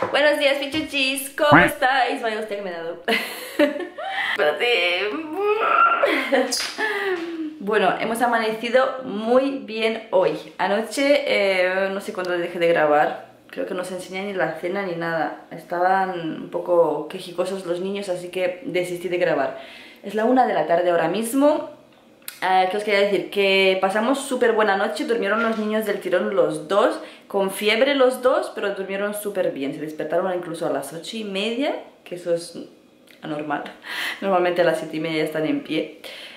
Buenos días, pichuchis, ¿cómo estáis? Vaya hostia que me he dado. Espérate. Bueno, hemos amanecido muy bien hoy. Anoche, no sé cuándo dejé de grabar. Creo que no os enseñé ni la cena ni nada. Estaban un poco quejicosos los niños, así que desistí de grabar. Es la 1 de la tarde ahora mismo. ¿Qué os quería decir? Que pasamos súper buena noche, durmieron los niños del tirón los dos, con fiebre los dos, pero durmieron súper bien, se despertaron incluso a las 8:30, que eso es anormal, normalmente a las 7:30 están en pie.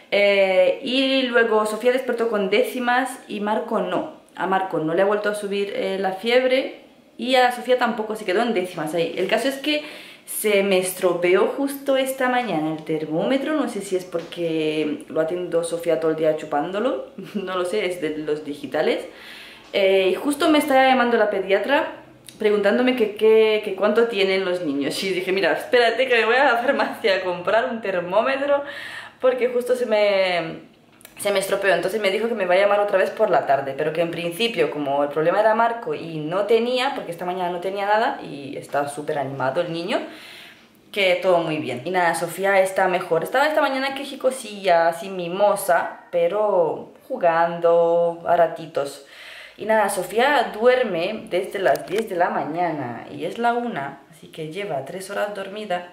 Y luego Sofía despertó con décimas y Marco no, a Marco no le ha vuelto a subir la fiebre y a Sofía tampoco, se quedó en décimas ahí. El caso es que se me estropeó justo esta mañana el termómetro, no sé si es porque lo ha tenido Sofía todo el día chupándolo, no lo sé, es de los digitales. Y justo me está llamando la pediatra preguntándome que cuánto tienen los niños. Y dije, mira, espérate que me voy a la farmacia a comprar un termómetro porque justo se me estropeó. Entonces me dijo que me va a llamar otra vez por la tarde, pero que en principio, como el problema era Marco y no tenía, porque esta mañana no tenía nada y está súper animado el niño, que todo muy bien. Y nada, Sofía está mejor. Estaba esta mañana quejicosilla, así mimosa, pero jugando a ratitos. Y nada, Sofía duerme desde las 10 de la mañana y es la 1, así que lleva 3 horas dormida.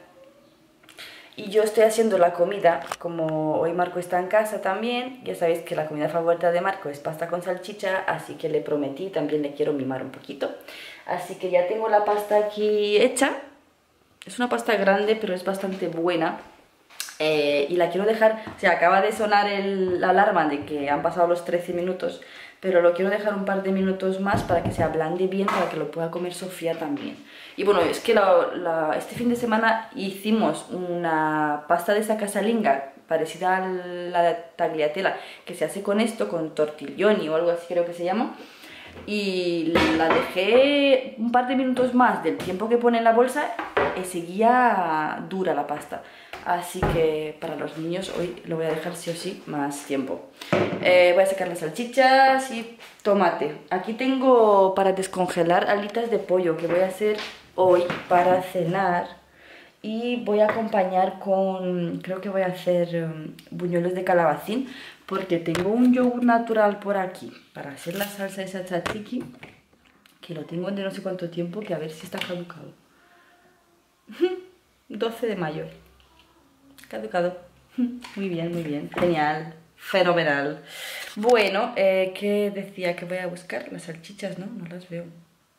Y yo estoy haciendo la comida, como hoy Marco está en casa también, ya sabéis que la comida favorita de Marco es pasta con salchicha, así que le prometí, también le quiero mimar un poquito. Así que ya tengo la pasta aquí hecha, es una pasta grande pero es bastante buena. Y la quiero dejar, o sea, acaba de sonar la alarma de que han pasado los 13 minutos, pero lo quiero dejar un par de minutos más para que se ablande bien, para que lo pueda comer Sofía también. Y bueno, es que este fin de semana hicimos una pasta de esa casalinga, parecida a la tagliatella, que se hace con esto, con tortiglioni o algo así creo que se llama. Y la dejé un par de minutos más del tiempo que pone en la bolsa y seguía dura la pasta. Así que para los niños hoy lo voy a dejar sí o sí más tiempo. Voy a sacar las salchichas y tomate. Aquí tengo para descongelar alitas de pollo que voy a hacer hoy para cenar. Y voy a acompañar con, creo que voy a hacer buñuelos de calabacín, porque tengo un yogur natural por aquí para hacer la salsa de esa tzatziki, que lo tengo de no sé cuánto tiempo, que a ver si está caducado. 12 de mayo. Caducado. Muy bien, genial, fenomenal. Bueno, ¿qué decía? Que voy a buscar las salchichas, ¿no? No las veo.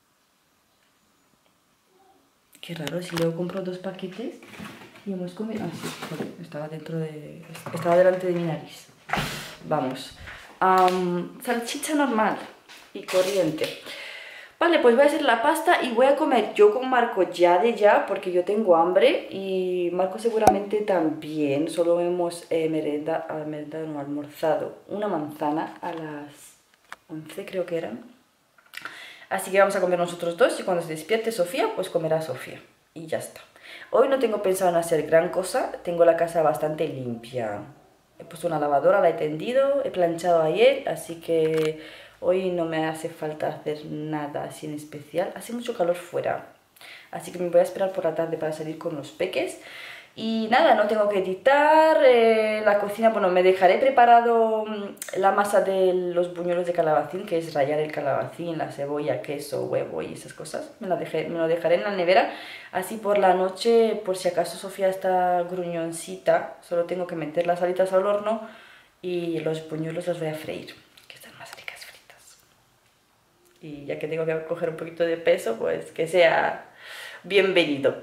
Qué raro, si luego compro 2 paquetes y hemos comido... Ah, sí, joder, estaba delante de mi nariz. Vamos. Salchicha normal y corriente. Vale, pues voy a hacer la pasta y voy a comer yo con Marco ya porque yo tengo hambre y Marco seguramente también. Solo hemos almorzado una manzana a las 11 creo que eran. Así que vamos a comer nosotros dos y cuando se despierte Sofía, pues comerá Sofía. Y ya está. Hoy no tengo pensado en hacer gran cosa, tengo la casa bastante limpia. He puesto una lavadora, la he tendido, he planchado ayer, así que hoy no me hace falta hacer nada así en especial. Hace mucho calor fuera, así que me voy a esperar por la tarde para salir con los peques. Y nada, no tengo que editar, la cocina, bueno, me dejaré preparado la masa de los buñuelos de calabacín, que es rallar el calabacín, la cebolla, queso, huevo y esas cosas. Me lo dejaré en la nevera, así por la noche, por si acaso Sofía está gruñoncita, solo tengo que meter las alitas al horno y los buñuelos los voy a freír, que están más ricas fritas. Y ya que tengo que coger un poquito de peso, pues que sea bienvenido.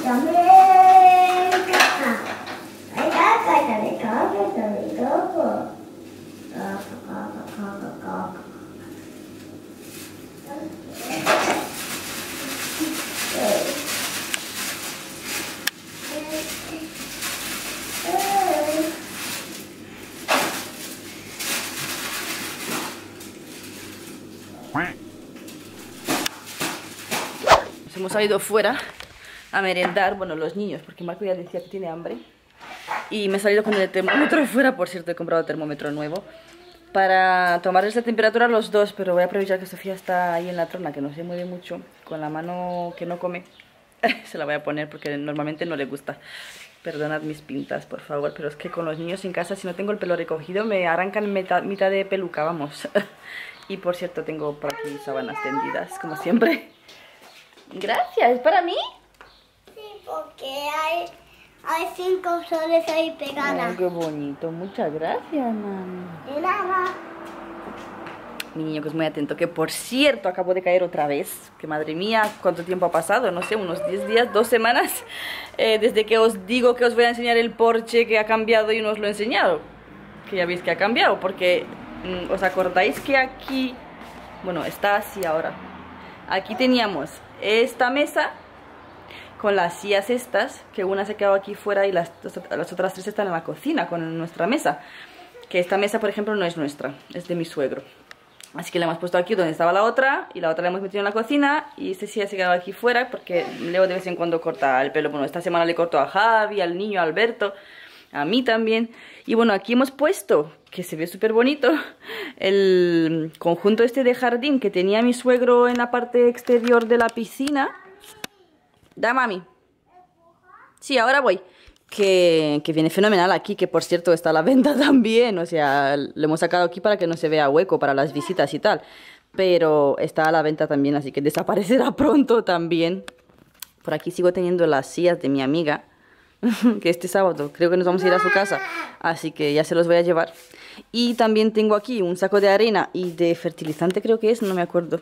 Nos hemos salido fuera a merendar, bueno, los niños, porque Marco ya decía que tiene hambre. Y me he salido con el termómetro fuera, por cierto, he comprado termómetro nuevo para tomarles la temperatura a los dos, pero voy a aprovechar que Sofía está ahí en la trona, que no se mueve mucho, con la mano que no come. Se la voy a poner porque normalmente no le gusta. Perdonad mis pintas, por favor, pero es que con los niños en casa, si no tengo el pelo recogido, me arrancan mitad de peluca, vamos. Y por cierto, tengo por aquí sábanas tendidas, como siempre. Gracias, ¿es para mí? Sí, porque hay 5 soles ahí pegadas. Ay, qué bonito, muchas gracias, mami. De nada. Mi niño que es muy atento, que por cierto acabo de caer otra vez. Que madre mía, ¿cuánto tiempo ha pasado? No sé, unos 10 días, 2 semanas. Desde que os digo que os voy a enseñar el porche que ha cambiado y no os lo he enseñado. Que ya veis que ha cambiado, porque ¿os acordáis que aquí... Bueno, está así ahora. Aquí teníamos esta mesa con las sillas estas, que una se ha quedado aquí fuera y las otras 3 están en la cocina con nuestra mesa. Que esta mesa, por ejemplo, no es nuestra, es de mi suegro. Así que la hemos puesto aquí donde estaba la otra y la otra la hemos metido en la cocina y esta silla se ha quedado aquí fuera porque Leo de vez en cuando corta el pelo. Bueno, esta semana le cortó a Javi, al niño, a Alberto, a mí también. Y bueno, aquí hemos puesto, que se ve súper bonito, el conjunto este de jardín que tenía mi suegro en la parte exterior de la piscina. Da, mami. Sí, ahora voy. Que viene fenomenal aquí, que por cierto está a la venta también. O sea, lo hemos sacado aquí para que no se vea hueco para las visitas y tal. Pero está a la venta también, así que desaparecerá pronto también. Por aquí sigo teniendo las sillas de mi amiga. Que este sábado creo que nos vamos a ir a su casa, así que ya se los voy a llevar. Y también tengo aquí un saco de arena y de fertilizante, creo que es, no me acuerdo,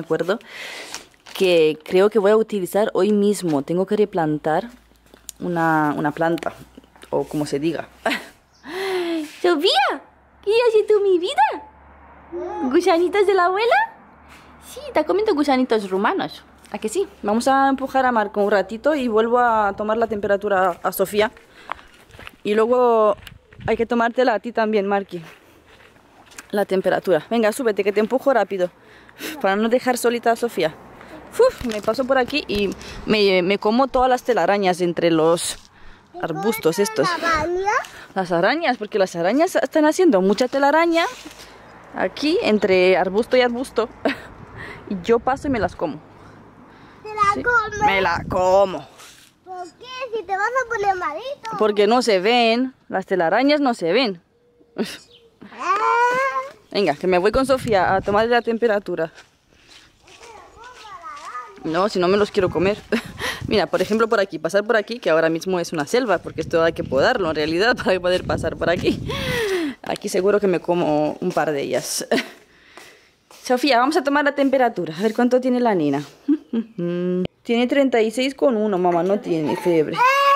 que creo que voy a utilizar hoy mismo. Tengo que replantar una planta, o como se diga. Sofía, ¿qué haces tú, mi vida? ¿Gusanitos de la abuela? Sí, está comiendo gusanitos rumanos. ¿A que sí? Vamos a empujar a Marco un ratito y vuelvo a tomar la temperatura a Sofía. Y luego hay que tomártela a ti también, Marqui. La temperatura. Venga, súbete, que te empujo rápido. Para no dejar solita a Sofía. Me paso por aquí y me como todas las telarañas entre los arbustos estos. Las arañas, porque las arañas están haciendo mucha telaraña aquí entre arbusto y arbusto. Y yo paso y me las como. ¿Sí? Me la como. ¿Por qué? Si te vas a poner malito. Porque no se ven. Las telarañas no se ven. Venga, que me voy con Sofía a tomar la temperatura. No, si no me los quiero comer. Mira, por ejemplo por aquí, pasar por aquí, que ahora mismo es una selva, porque esto hay que podarlo en realidad para poder pasar por aquí. Aquí seguro que me como un par de ellas. Sofía, vamos a tomar la temperatura, a ver cuánto tiene la nena. Tiene 36,1, mamá, no tiene fiebre.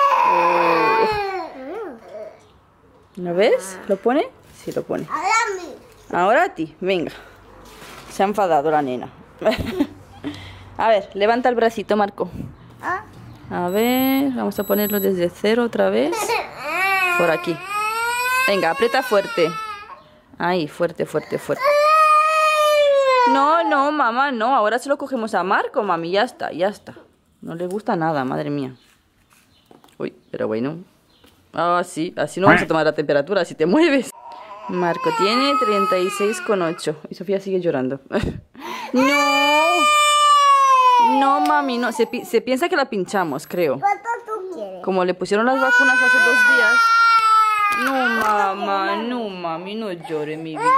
¿Lo ves? ¿Lo pone? Sí, lo pone. Ahora a ti, venga. Se ha enfadado la nena. A ver, levanta el bracito, Marco. A ver, vamos a ponerlo desde 0 otra vez. Por aquí. Venga, aprieta fuerte. Ahí, fuerte, fuerte, fuerte. No, no, mamá, no. Ahora se lo cogemos a Marco, mami. Ya está, ya está. No le gusta nada, madre mía. Uy, pero bueno. Ah, sí, así no vamos a tomar la temperatura si te mueves. Marco tiene 36,8. Y Sofía sigue llorando. No. No, mami, no. Se piensa que la pinchamos, creo. ¿Cuánto tú quieres? Como le pusieron las vacunas hace 2 días. No, mamá, no, mami, no llore, mi vida.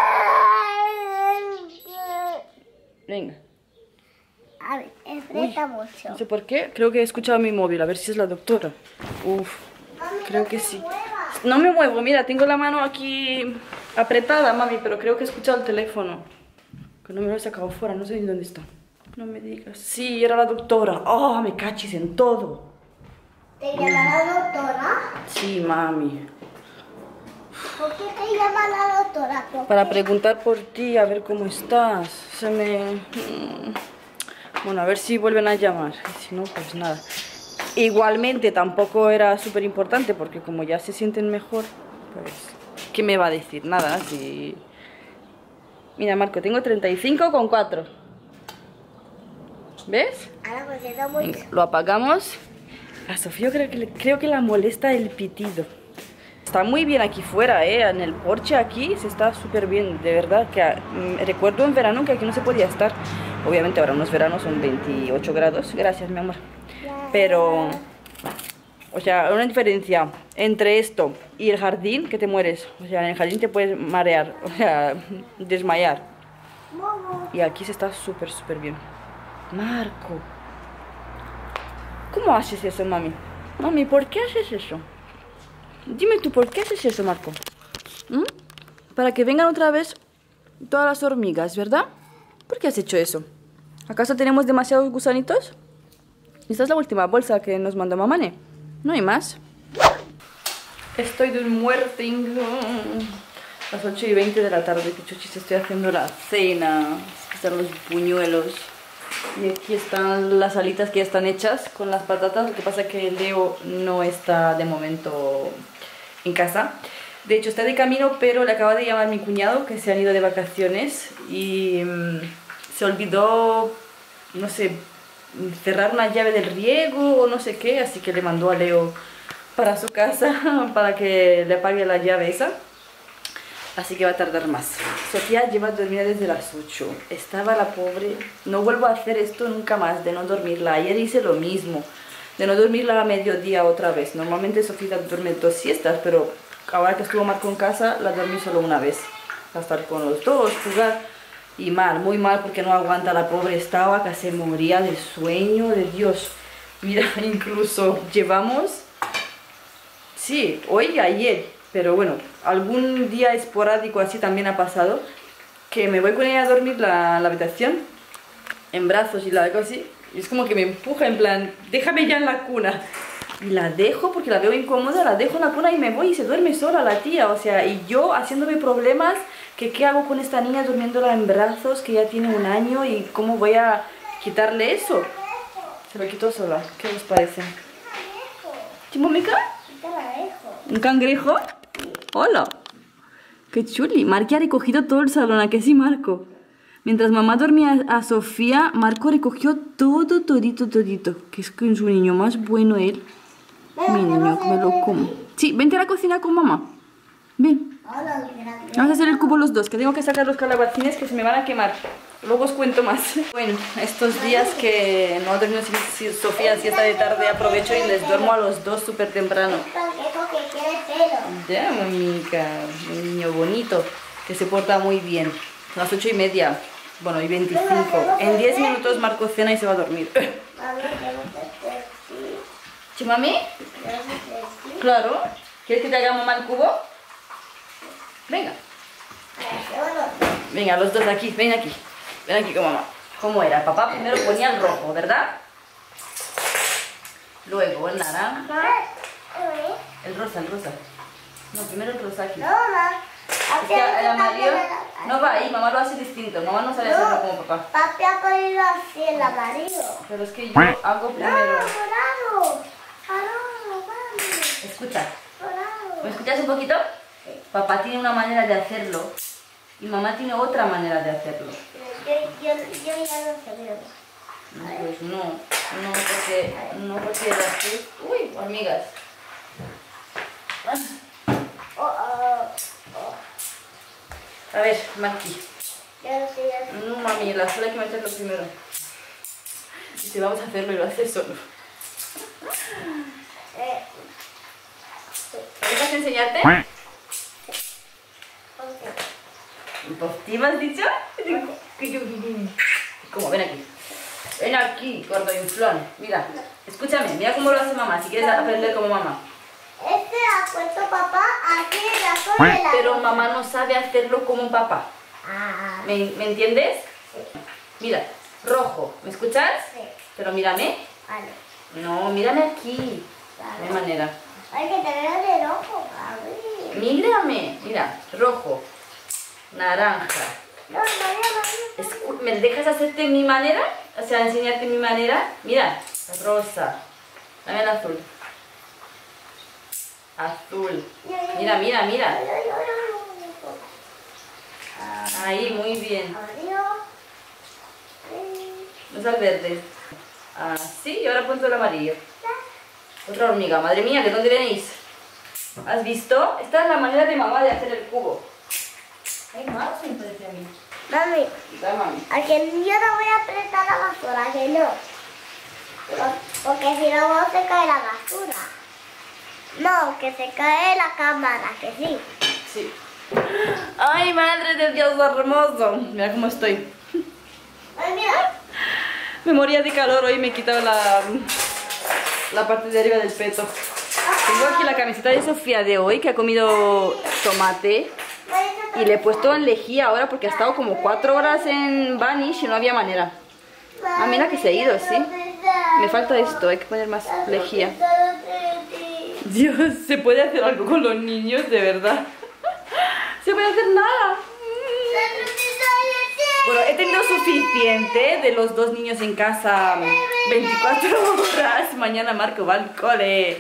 Venga. A ver, aprieta mucho. No sé por qué, creo que he escuchado mi móvil, a ver si es la doctora. Uf, creo que sí. No me muevo, mira, tengo la mano aquí apretada, mami, pero creo que he escuchado el teléfono. Que no me lo he sacado fuera, no sé ni dónde está. No me digas. Sí, era la doctora. Oh, me cachis en todo. ¿Te llama la doctora? Sí, mami. ¿Por qué te llama la doctora? Para preguntar por ti, a ver cómo estás. Bueno, a ver si vuelven a llamar. Y si no, pues nada. Igualmente tampoco era súper importante porque como ya se sienten mejor, pues... ¿Qué me va a decir? Nada, si... Mira, Marco, tengo 35,4. ¿Ves? Ahora pues está muy... Venga, lo apagamos. A Sofía creo que la molesta el pitido. Está muy bien aquí fuera, en el porche aquí se está súper bien, de verdad que recuerdo en verano que aquí no se podía estar. Obviamente ahora unos veranos son 28 grados, gracias mi amor. Pero, o sea, una diferencia entre esto y el jardín que te mueres. O sea, en el jardín te puedes marear, o sea, desmayar. Y aquí se está súper, súper bien. Marco, ¿cómo haces eso, mami? Mami, ¿por qué haces eso? Dime tú, ¿por qué haces eso, Marco? ¿Mm? Para que vengan otra vez todas las hormigas, ¿verdad? ¿Por qué has hecho eso? ¿Acaso tenemos demasiados gusanitos? Esta es la última bolsa que nos mandó mamá, ¿no? No hay más. Estoy de un muerting. Las 8:20 de la tarde, que chuchis, estoy haciendo la cena. Aquí están los buñuelos. Y aquí están las alitas que ya están hechas con las patatas. Lo que pasa es que Leo no está de momento en casa. De hecho está de camino, pero le acaba de llamar mi cuñado que se han ido de vacaciones y se olvidó, no sé, cerrar una llave del riego o no sé qué, así que le mandó a Leo para su casa para que le apague la llave esa. Así que va a tardar más. Sofía lleva dormida desde las 8. Estaba la pobre. No vuelvo a hacer esto nunca más, de no dormirla. Ayer hice lo mismo, de no dormirla a mediodía otra vez. Normalmente Sofía duerme 2 siestas, pero ahora que estuvo Marco en casa, la dormí solo una vez. A estar con los dos, jugar. Y mal, muy mal, porque no aguanta. La pobre estaba que se moría de sueño, de Dios. Mira, incluso llevamos... Sí, hoy y ayer. Pero bueno, algún día esporádico así también ha pasado, que me voy con ella a dormir la habitación, en brazos y la dejo así, y es como que me empuja en plan, déjame ya en la cuna. Y la dejo porque la veo incómoda, la dejo en la cuna y me voy y se duerme sola la tía, o sea, y yo haciéndome problemas, que qué hago con esta niña durmiéndola en brazos, que ya tiene 1 año, y cómo voy a quitarle eso. Se lo quito sola, ¿qué os parece? ¿Chimomica? ¿Un cangrejo? Hola. Qué chuli. Marco ha recogido todo el salón, ¿a que sí, Marco? Mientras mamá dormía a Sofía, Marco recogió todo, todito. Que es que es un niño más bueno él. Mi niño, que me lo como. Sí, vente a la cocina con mamá. Ven. Vamos a hacer el cubo los dos, que tengo que sacar los calabacines que se me van a quemar. Luego os cuento más. Bueno, estos días que no ha dormido Sofía siesta de tarde, aprovecho y les duermo a los dos súper temprano. Ya, mamica, un niño bonito, que se porta muy bien. Son las 8:30, bueno, y 25. En 10 minutos Marco cena y se va a dormir. ¿Sí, mami? Claro. ¿Quieres que te haga mamá el cubo? Venga. Venga, los dos aquí, ven aquí. Ven aquí con mamá. ¿Cómo era? Papá primero ponía el rojo, ¿verdad? Luego el naranja. El rosa. No, primero el rosa aquí. Es que el amarillo no va ahí, mamá lo hace distinto. Mamá no sabe hacerlo como papá. Papi ha podido así el amarillo. Pero es que yo hago primero. Dorado. Escucha. ¿Me escuchas un poquito? Papá tiene una manera de hacerlo y mamá tiene otra manera de hacerlo. Yo ya no sé. Pues no porque las que... Uy, hormigas. A ver, Maki. No, mami, la sola hay que meterlo primero. Y si vamos a hacerlo y lo haces solo. ¿Me dejas enseñarte? ¿Positiva has dicho? ¿Cómo? Ven aquí. Ven aquí, gordo inflón. Mira, escúchame, mira cómo lo hace mamá, si quieres aprender como mamá. Ha puesto papá aquí en la zona. Pero mamá no sabe hacerlo como papá. ¿Me entiendes? Mira, rojo, ¿me escuchas? Sí. Pero mírame. Vale. No, mírame aquí. No hay manera. Ay, que te veo de rojo, Gaby. Mírame, mira, rojo, naranja. No, no. ¿Me dejas hacerte mi manera? O sea, enseñarte mi manera. Mira, rosa. Dame el azul. Azul. Mira, mira, mira. Ahí, muy bien. Usa el verde. Así, y ahora ponte el amarillo. Otra hormiga. Madre mía, ¿que dónde venís? ¿Has visto? Esta es la manera de mamá de hacer el cubo. Hay más, me parece a mí. Mami, Dale, mami. a que yo no voy a apretar la basura, que no. Porque si no, no se cae la basura. No, que se cae la cámara, que sí. Sí. Ay, madre de Dios hermoso. Mira cómo estoy. Ay, mira. Me moría de calor hoy, me he quitado la parte de arriba del peto. Tengo aquí la camiseta de Sofía de hoy, que ha comido tomate. Y le he puesto en lejía ahora porque ha estado como 4 horas en Vanish y no había manera. Ah, mira que se ha ido, sí. Me falta esto, hay que poner más lejía. Dios, ¿se puede hacer algo con los niños? De verdad. ¿Se puede hacer nada? Bueno, he tenido suficiente de los 2 niños en casa 24 horas. Mañana Marco va al cole.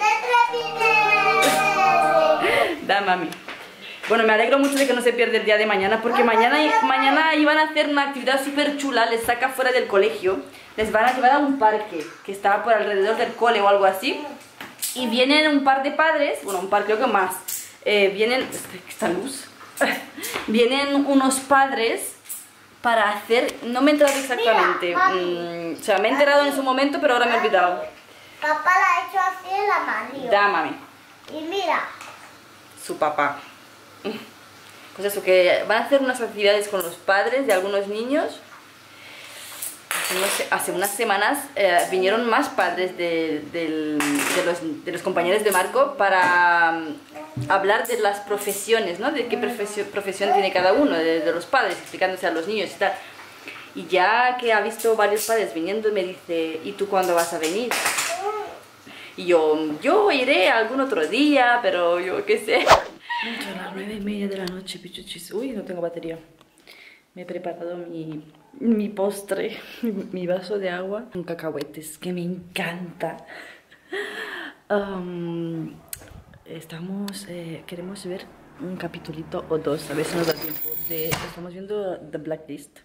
Da, mami. Bueno, me alegro mucho de que no se pierda el día de mañana, porque mañana iban a hacer una actividad súper chula. Les saca fuera del colegio. Les van a llevar a un parque que está por alrededor del cole o algo así. Y vienen un par de padres, bueno, un par creo que más. Vienen, esta luz. Vienen unos padres para hacer, no me he enterado exactamente. O sea, me he enterado en su momento, pero ahora me he olvidado. Papá la ha hecho así en la mano. Da, mami. Y mira. Su papá. Pues eso, que van a hacer unas actividades con los padres de algunos niños. Hace unas semanas vinieron más padres de los compañeros de Marco para hablar de las profesiones, ¿no? De qué profesión tiene cada uno, de los padres, explicándose a los niños y tal. Y ya que ha visto varios padres viniendo, me dice, ¿y tú cuándo vas a venir? Y yo iré algún otro día, pero yo qué sé. Son las 9:30 de la noche, pichuchis. Uy, no tengo batería. Me he preparado mi postre, mi vaso de agua con cacahuetes, que me encanta. Queremos ver un capitulito o 2, a ver si nos da tiempo. Estamos viendo The Blacklist.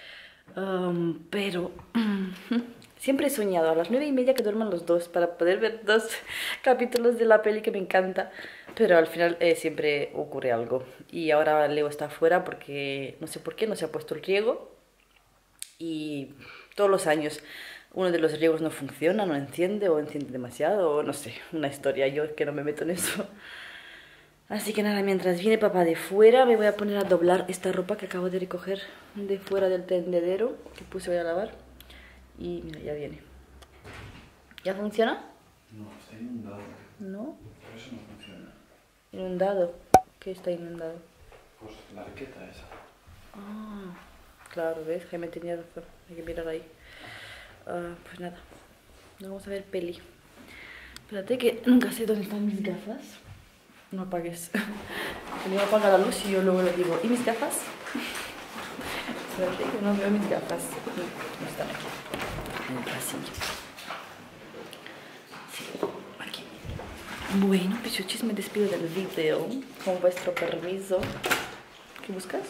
Pero siempre he soñado a las 9:30 que duerman los 2 para poder ver 2 capítulos de la peli que me encanta. Pero al final siempre ocurre algo. Y ahora Leo está afuera porque no sé por qué no se ha puesto el riego. Y todos los años uno de los riegos no funciona, no enciende o enciende demasiado o no sé, una historia. Yo es que no me meto en eso. Así que nada, mientras viene papá de fuera me voy a poner a doblar esta ropa que acabo de recoger de fuera del tendedero que puse hoy a lavar. Y mira, ya viene. ¿Ya funciona? No, está inundado. ¿No? Por eso no funciona. ¿Inundado? ¿Qué está inundado? Pues la arqueta esa. Ah, claro, ¿ves? Jaime tenía razón. Hay que mirar ahí. Pues nada, vamos a ver peli. Espérate que nunca sé dónde están mis gafas. No apagues. Que me apaga la luz y yo luego le digo, ¿y mis gafas? Espérate que no veo mis gafas. No están aquí, en el pasillo. Sí, aquí. Bueno, pichuchis, me despido del video. Con vuestro permiso. ¿Qué buscas?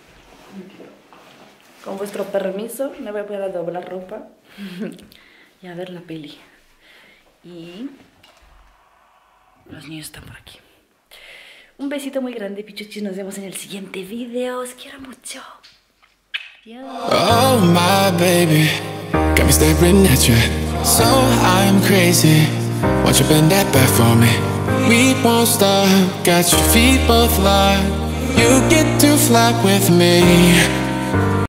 Con vuestro permiso me voy a poner a doblar ropa y a ver la peli. Y los niños están por aquí. Un besito muy grande, pichuchis. Nos vemos en el siguiente video. Os quiero mucho. Adiós. Oh my baby, got me staring at you. So I'm crazy. Won't you bend that back for me? We won't stop. Got your feet both locked. You get to fly with me.